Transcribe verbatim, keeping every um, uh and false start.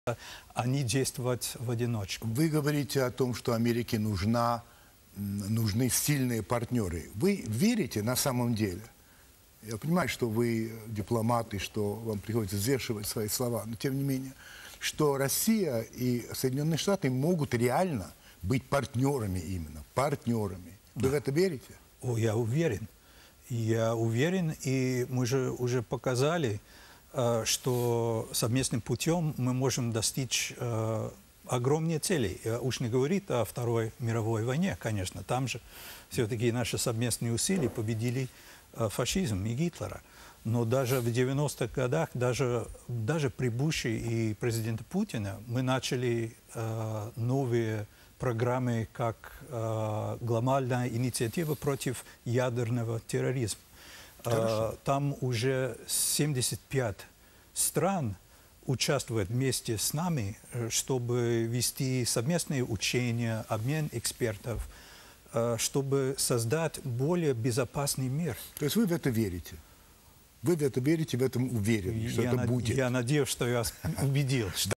а не действовать в одиночку. Вы говорите о том, что Америке нужна, нужны сильные партнеры. Вы верите на самом деле? Я понимаю, что вы дипломат и что вам приходится взвешивать свои слова, но тем не менее, что Россия и Соединенные Штаты могут реально быть партнерами именно, партнерами. Вы да. в это верите? О, я уверен. Я уверен, и мы же уже показали, что совместным путем мы можем достичь огромные цели. Уж не говорит о Второй мировой войне, конечно. Там же все-таки наши совместные усилия победили фашизм и Гитлера. Но даже в девяностых годах, даже, даже при Буше и президенте Путина, мы начали э, новые программы, как э, глобальная инициатива против ядерного терроризма. Э, там уже семьдесят пять стран участвуют вместе с нами, чтобы вести совместные учения, обмен экспертов, чтобы создать более безопасный мир. То есть вы в это верите? Вы в это верите, в этом уверены, что я это над... будет? Я надеюсь, что я убедил.